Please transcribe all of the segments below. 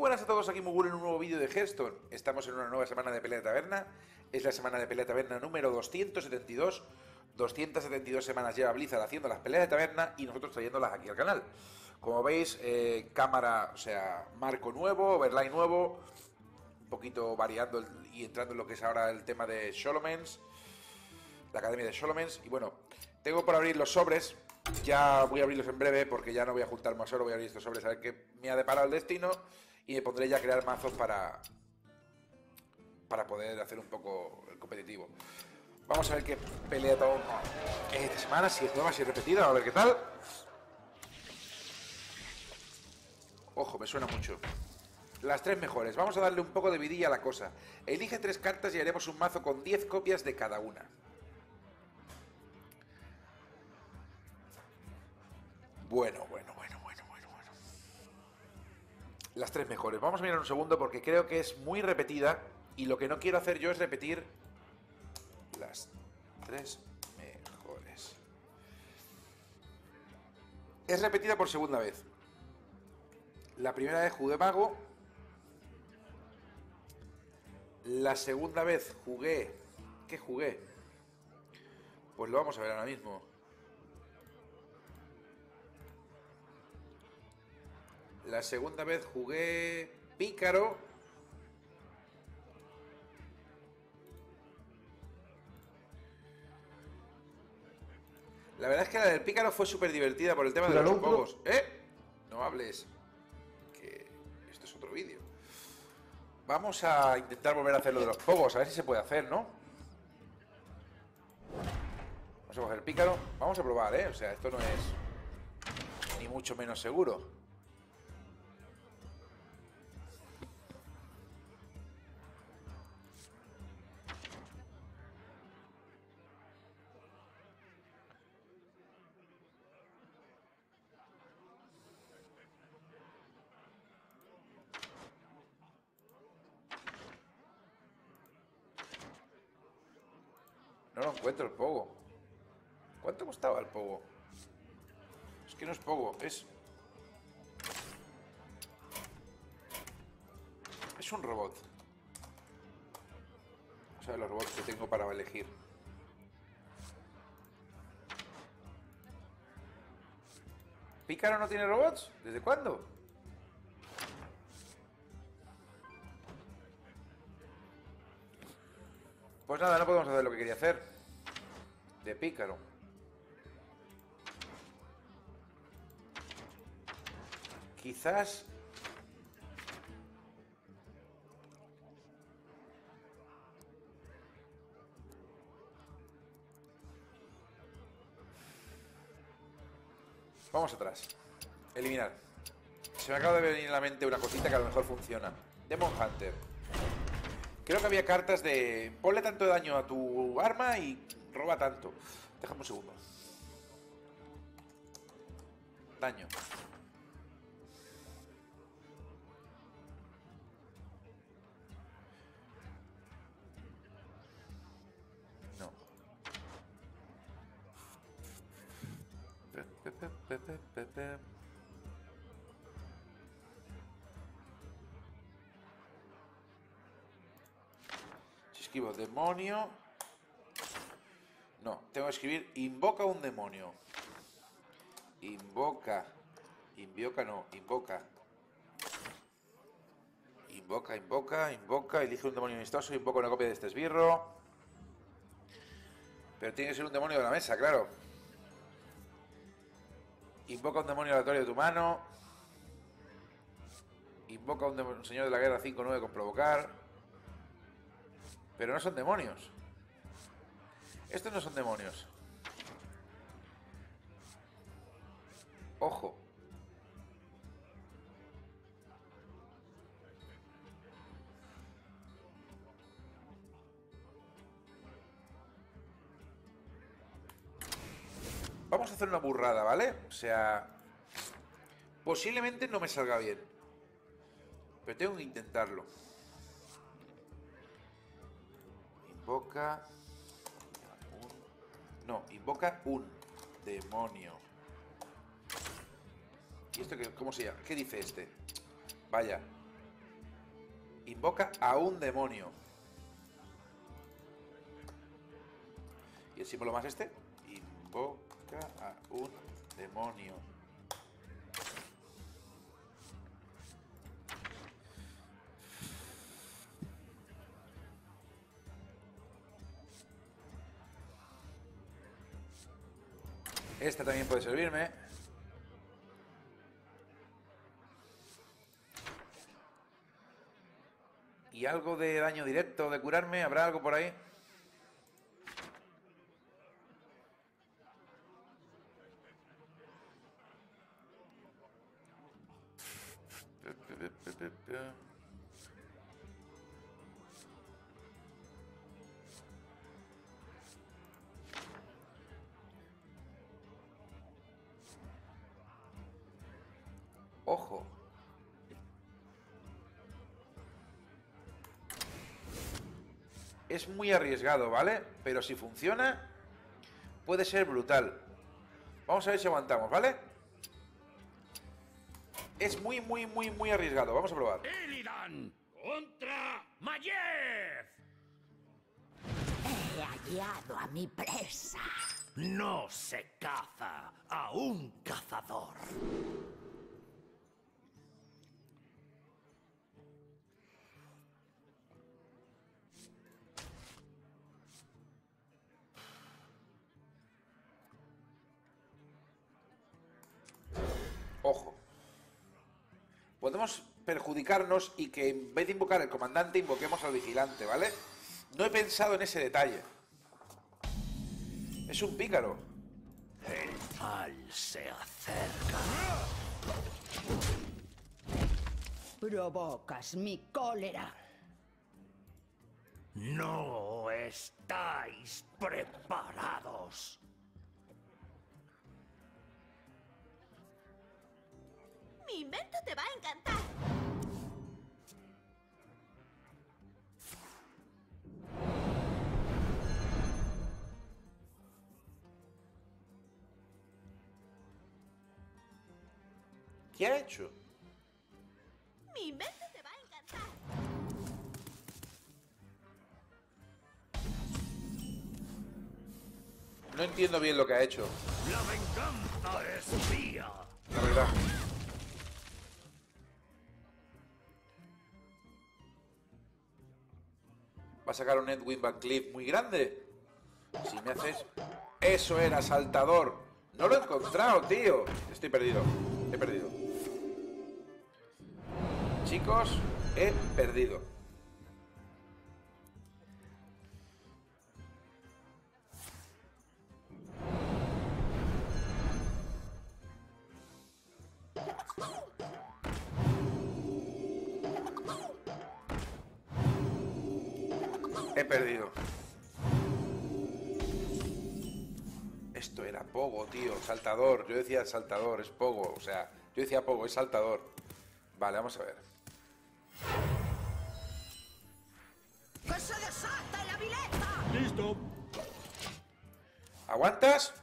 buenas a todos, aquí Mugul en un nuevo vídeo de Hearthstone. Estamos en una nueva semana de pelea de taberna. Es la semana de pelea de taberna número 272. 272 semanas lleva Blizzard haciendo las peleas de taberna y nosotros trayéndolas aquí al canal. Como veis, cámara, o sea, marco nuevo, overlay nuevo, un poquito variando y entrando en lo que es ahora el tema de Sholomens, la academia de Sholomens. Y bueno, tengo por abrir los sobres. Ya voy a abrirlos en breve porque ya no voy a juntar más oro, voy a abrir estos sobres a ver qué me ha deparado el destino y me pondré ya a crear mazos para poder hacer un poco el competitivo. Vamos a ver qué pelea todo esta semana, si es nueva, si es repetida, a ver qué tal. Ojo, me suena mucho. Las tres mejores, vamos a darle un poco de vidilla a la cosa. Elige 3 cartas y haremos un mazo con 10 copias de cada una. Bueno. Las tres mejores. Vamos a mirar un segundo porque creo que es muy repetida y lo que no quiero hacer yo es repetir las tres mejores. Es repetida por segunda vez. La primera vez jugué mago. La segunda vez jugué... ¿Qué jugué? Pues lo vamos a ver ahora mismo. La segunda vez jugué pícaro. La verdad es que la del pícaro fue súper divertida por el tema de los pogos. No hables, que esto es otro vídeo. Vamos a intentar volver a hacer lo de los pogos, a ver si se puede hacer, ¿no? Vamos a coger el pícaro. Vamos a probar, ¿eh? O sea, esto no es ni mucho menos seguro. No lo encuentro el pogo. ¿Cuánto costaba el pogo? Es que no es pogo, es un robot. O sea, los robots que tengo para elegir. ¿Pícaro no tiene robots? ¿Desde cuándo? Pues nada, no podemos hacer lo que quería hacer. De pícaro. Quizás... Vamos atrás. Eliminar. Se me acaba de venir a la mente una cosita que a lo mejor funciona. Demon Hunter. Creo que había cartas de... Ponle tanto de daño a tu arma y roba tanto. Déjame un segundo. Daño. No. Si escribo demonio... No, tengo que escribir invoca un demonio. Invoca. Invoca no, invoca. Invoca. Elige un demonio amistoso, invoca una copia de este esbirro. Pero tiene que ser un demonio de la mesa, claro. Invoca un demonio aleatorio de tu mano. Invoca un señor de la guerra 5-9 con provocar. Pero no son demonios. Estos no son demonios. Ojo. Vamos a hacer una burrada, ¿vale? O sea... Posiblemente no me salga bien. Pero tengo que intentarlo. Invoca... No, invoca un demonio. ¿Y esto qué, cómo se llama? ¿Qué dice este? Vaya. Invoca a un demonio. ¿Y el símbolo más este? Invoca a un demonio. Esta también puede servirme. ¿Y algo de daño directo, de curarme? ¿Habrá algo por ahí? Ojo. Es muy arriesgado, ¿vale? Pero si funciona, puede ser brutal. Vamos a ver si aguantamos, ¿vale? Es muy arriesgado. Vamos a probar. Illidan contra Maiev. He hallado a mi presa. No se caza a un cazador. Ojo. Podemos perjudicarnos y que en vez de invocar al comandante, invoquemos al vigilante, ¿vale? No he pensado en ese detalle. Es un pícaro. El mal se acerca. Provocas mi cólera. No estáis preparados. Mi invento te va a encantar. ¿Qué ha hecho? Mi invento te va a encantar. No entiendo bien lo que ha hecho, La venganza es mía. la verdad. Va a sacar un Edwin Van Cleef muy grande. Si me haces... Eso era, saltador. No lo he encontrado, tío. Estoy perdido. He perdido. Chicos, he perdido. He perdido. Esto era Pogo, tío. Saltador. Yo decía saltador, es Pogo. O sea, yo decía Pogo, es saltador. Vale, vamos a ver. ¡Que se desate la vileza! Listo. ¿Aguantas?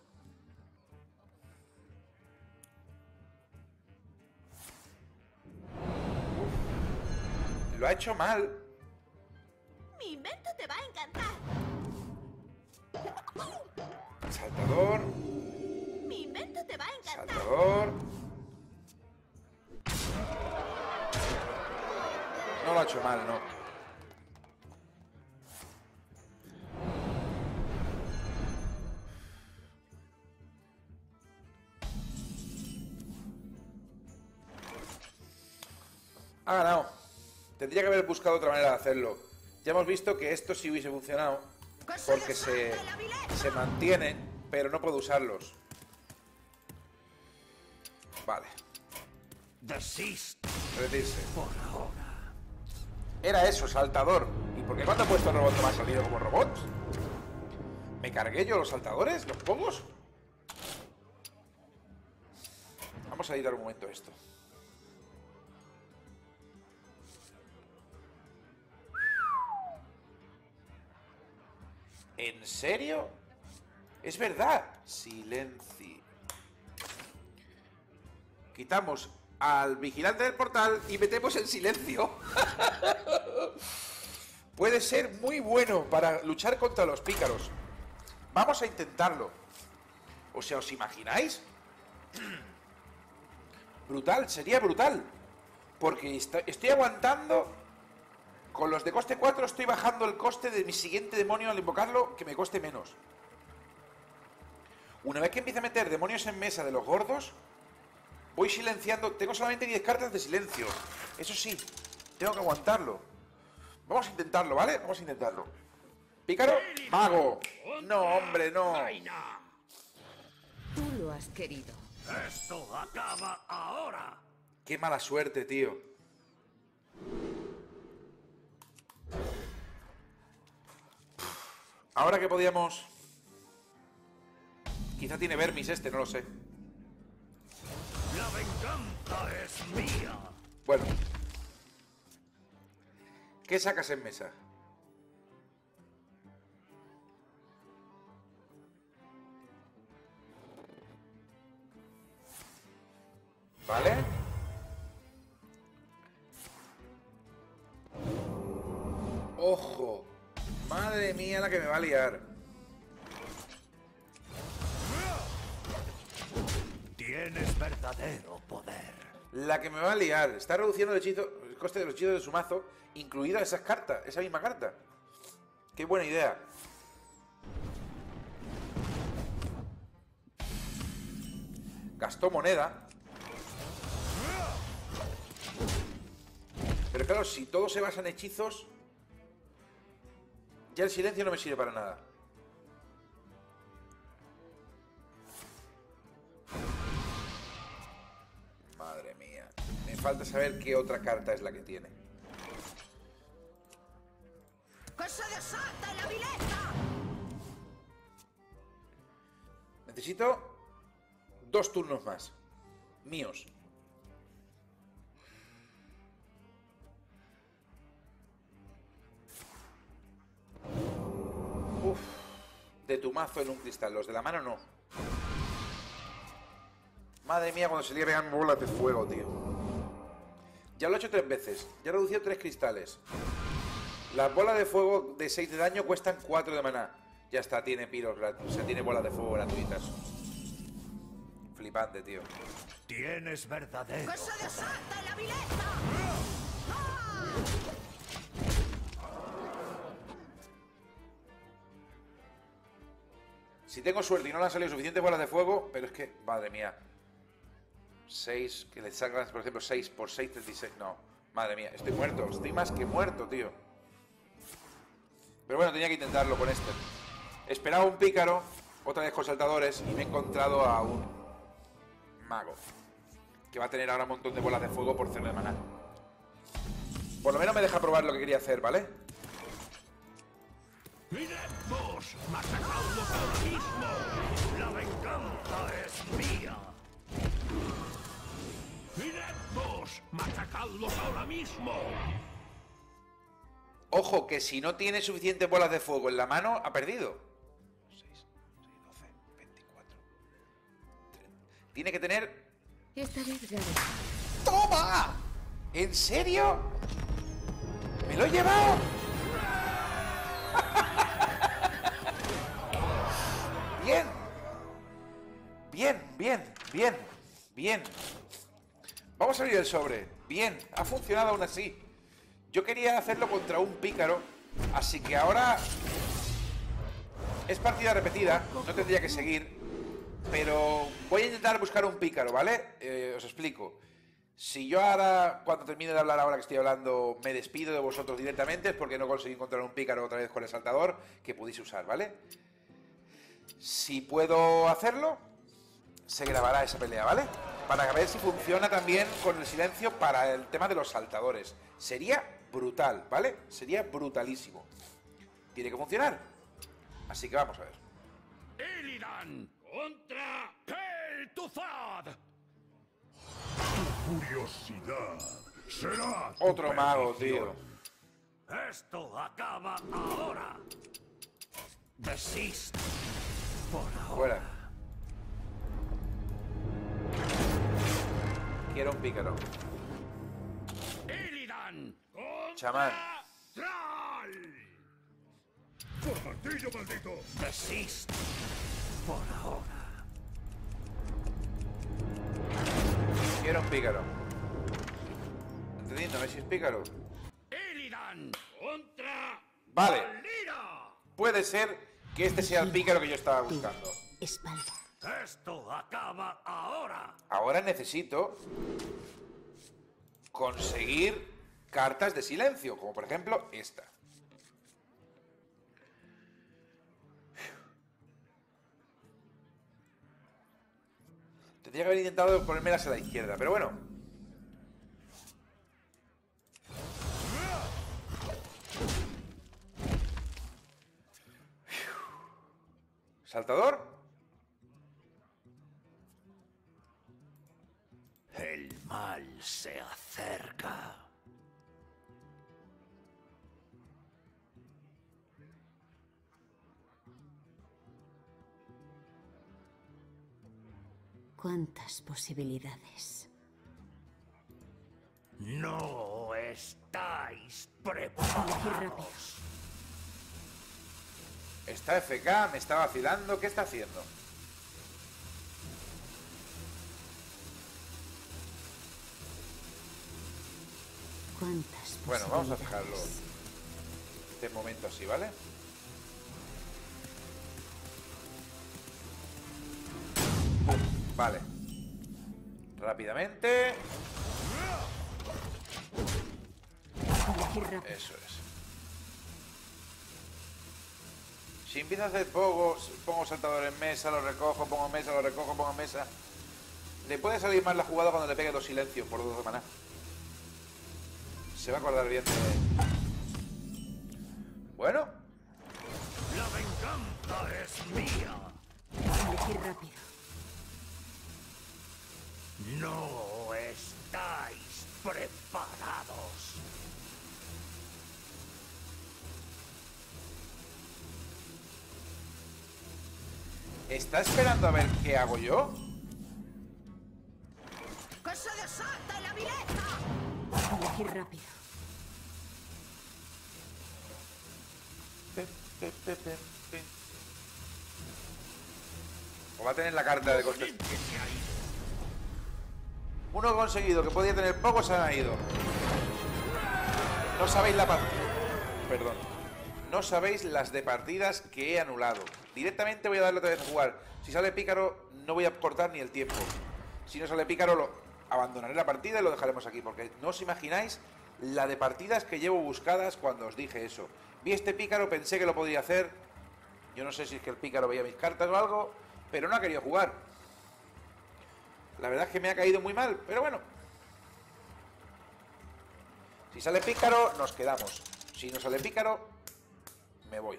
Lo ha hecho mal. Mi invento te va a encantar. Saltador. Mi invento te va a encantar. Saltador. No lo ha hecho mal, no. Ha ganado. Tendría que haber buscado otra manera de hacerlo. Ya hemos visto que esto sí hubiese funcionado porque se mantienen, pero no puedo usarlos. Vale. Desist Retirarse. por ahora. Era eso, saltador. ¿Y por qué cuando ha puesto el robot no me ha salido como robots? ¿Me cargué yo los saltadores? ¿Los pogos? Vamos a editar un momento esto. ¿En serio? Es verdad. Silencio. Quitamos al vigilante del portal y metemos el silencio. Puede ser muy bueno para luchar contra los pícaros. Vamos a intentarlo. O sea, ¿os imagináis? Brutal, sería brutal. Porque estoy aguantando. Con los de coste 4 estoy bajando el coste de mi siguiente demonio al invocarlo, que me cueste menos. Una vez que empiece a meter demonios en mesa de los gordos, voy silenciando. Tengo solamente 10 cartas de silencio. Eso sí, tengo que aguantarlo. Vamos a intentarlo, ¿vale? Vamos a intentarlo. Pícaro, mago. No, hombre, no. Tú lo has querido. Esto acaba ahora. Qué mala suerte, tío. Ahora que podíamos... Quizá tiene vermis este, no lo sé. La venganza es mía. Bueno. ¿Qué sacas en mesa? ¿Vale? ¡Ojo! Madre mía la que me va a liar. Tienes verdadero poder. La que me va a liar. Está reduciendo el hechizo, el coste de los hechizos de su mazo, incluida esas cartas, esa misma carta. Qué buena idea. Gastó moneda. Pero claro, si todo se basa en hechizos, ya el silencio no me sirve para nada. Madre mía. Me falta saber qué otra carta es la que tiene. ¡Que se desate la vileta! Necesito 2 turnos más. Míos. Uf. De tu mazo en un cristal. Los de la mano no. Madre mía, cuando se le vean bolas de fuego, tío. Ya lo he hecho 3 veces. Ya he reducido 3 cristales. Las bolas de fuego de 6 de daño cuestan 4 de maná. Ya está, tiene piros gratis. O sea, tiene bolas de fuego gratuitas. Flipante, tío. Tienes verdadero ¡Que se poder. desate la vileta! Si tengo suerte y no le han salido suficientes bolas de fuego, pero es que, madre mía. 6, que le salgan, por ejemplo, 6 por 6, 36. No, madre mía, estoy muerto. Estoy más que muerto, tío. Pero bueno, tenía que intentarlo con este. Esperaba un pícaro, otra vez con saltadores, y me he encontrado a un mago. Que va a tener ahora un montón de bolas de fuego por 0 de maná. Por lo menos me deja probar lo que quería hacer, ¿vale? ¡Miremos! ¡Masacradlos ahora mismo! ¡La venganza es mía! ¡Miremos! ¡Masacradlos ahora mismo! Ojo, que si no tiene suficientes bolas de fuego en la mano, ha perdido. 6, 12, 24. 30. Tiene que tener... Esta vez gané. ¡Toma! ¿En serio? ¿Me lo he llevado? Bien. Bien, bien, bien, bien. Vamos a abrir el sobre. Bien, ha funcionado aún así. Yo quería hacerlo contra un pícaro, así que ahora es partida repetida, no tendría que seguir, pero voy a intentar buscar un pícaro, ¿vale? Os explico. Si yo ahora, cuando termine de hablar ahora que estoy hablando, me despido de vosotros directamente, es porque no conseguí encontrar un pícaro otra vez con el saltador que pudiese usar, ¿vale? Si puedo hacerlo, se grabará esa pelea, ¿vale? Para ver si funciona también con el silencio para el tema de los saltadores. Sería brutal, ¿vale? Sería brutalísimo. Tiene que funcionar. Así que vamos a ver. Illidan contra Kel'Thuzad. Tu curiosidad será tu Otro mago, perdición. tío. Esto acaba ahora. Desiste. Por ahora. Fuera. Quiero un pícaro. Illidan. Chamán. Thrall. ¡Martillo maldito! Desiste. Por ahora. Quiero un pícaro. Entendiendo, ¿no? Si es pícaro. Illidan. Contra. Vale. Lira. Puede ser que este sea el pícaro que yo estaba buscando. Espalda. Esto acaba ahora. Ahora necesito conseguir cartas de silencio, como por ejemplo esta. Tendría que haber intentado ponérmelas a la izquierda, pero bueno. ¿Saltador? El mal se acerca. ¿Cuántas posibilidades? No estáis Elegir rápido. preparados. Está FK, me está vacilando. ¿Qué está haciendo? ¿Cuántas Bueno, vamos a dejarlo posibilidades? de momento así, ¿vale? Pum, vale. Rápidamente. Elegir rápido. Eso es. Si empiezo a hacer pogos, pongo saltador en mesa, lo recojo, pongo mesa, lo recojo, pongo mesa. Le puede salir mal la jugada cuando le pegue dos silencios por 2 de maná. Se va a acordar bien de... Bueno, La venganza es mía. Elegir rápido. No estáis preparados. ¿está esperando a ver qué hago yo? ¡Que se desate la vileza! Elegir rápido. O va a tener la carta de costes. Uno conseguido, que podía tener poco, se han ido. No sabéis la partida. Perdón. No sabéis las de partidas que he anulado. Directamente voy a darle otra vez a jugar. Si sale pícaro, no voy a cortar ni el tiempo. Si no sale pícaro, abandonaré la partida y lo dejaremos aquí. Porque no os imagináis la de partidas que llevo buscadas cuando os dije eso. Vi este pícaro, pensé que lo podría hacer. Yo no sé si es que el pícaro veía mis cartas o algo, pero no ha querido jugar. La verdad es que me ha caído muy mal, pero bueno. Si sale pícaro, nos quedamos. Si no sale pícaro, me voy.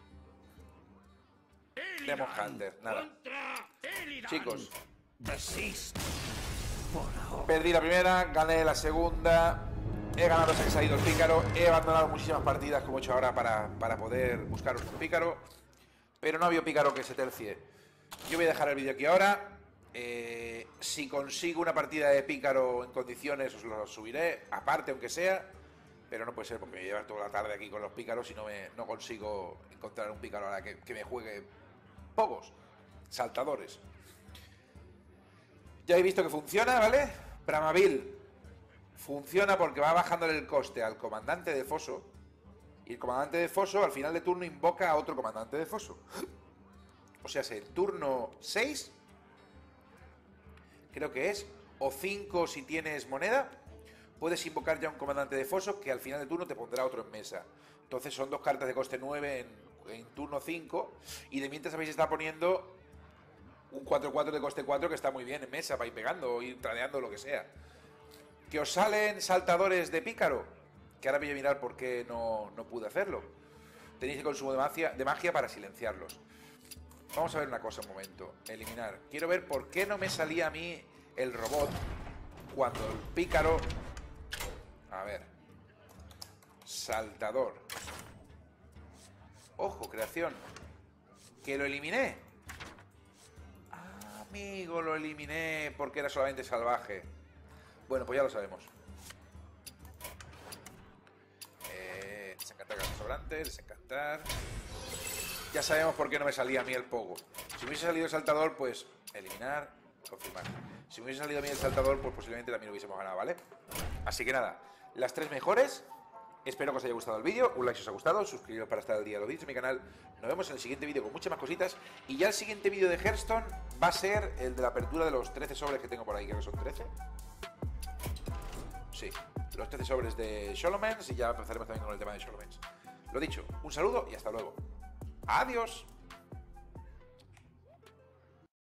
Demon Hunter, nada. Contra Illidan. Chicos, Desiste. Por ahora. perdí la primera, gané la segunda. He ganado esa que se ha ido el pícaro. He abandonado muchísimas partidas, como he hecho ahora, para poder buscar un pícaro. Pero no había pícaro que se tercie. Yo voy a dejar el vídeo aquí ahora. Si consigo una partida de pícaro en condiciones, os lo subiré, aparte aunque sea. Pero no puede ser porque me llevo toda la tarde aquí con los pícaros y no consigo encontrar un pícaro ahora que me juegue pocos saltadores. Ya he visto que funciona, ¿vale? Bramaville funciona porque va bajándole el coste al comandante de foso. Y el comandante de foso al final de turno invoca a otro comandante de foso. O sea, en turno 6, creo que es, o 5 si tienes moneda, puedes invocar ya un comandante de foso que al final de turno te pondrá otro en mesa. Entonces son 2 cartas de coste 9 en turno 5. Y de mientras habéis estado poniendo un 4-4 de coste 4 que está muy bien en mesa para ir pegando o ir tradeando lo que sea. Que os salen saltadores de pícaro, que ahora voy a mirar por qué no pude hacerlo. Tenéis el consumo de magia para silenciarlos. Vamos a ver una cosa un momento. Eliminar. Quiero ver por qué no me salía a mí el robot cuando el pícaro... A ver. Saltador. Ojo, creación. Que lo eliminé. Amigo, lo eliminé porque era solamente salvaje. Bueno, pues ya lo sabemos. Desencantar cartas sobrantes, desencantar. Ya sabemos por qué no me salía a mí el pogo. Si me hubiese salido el saltador, pues eliminar, confirmar. Si me hubiese salido a mí el saltador, pues posiblemente también lo hubiésemos ganado, ¿vale? Así que nada, las 3 mejores. Espero que os haya gustado el vídeo. Un like si os ha gustado, suscribiros para estar al día de lo dicho en mi canal. Nos vemos en el siguiente vídeo con muchas más cositas. Y ya el siguiente vídeo de Hearthstone va a ser el de la apertura de los 13 sobres que tengo por ahí, creo que son 13. Sí, los 13 sobres de Sholomens y ya empezaremos también con el tema de Sholomens. Lo dicho, un saludo y hasta luego. ¡Adiós!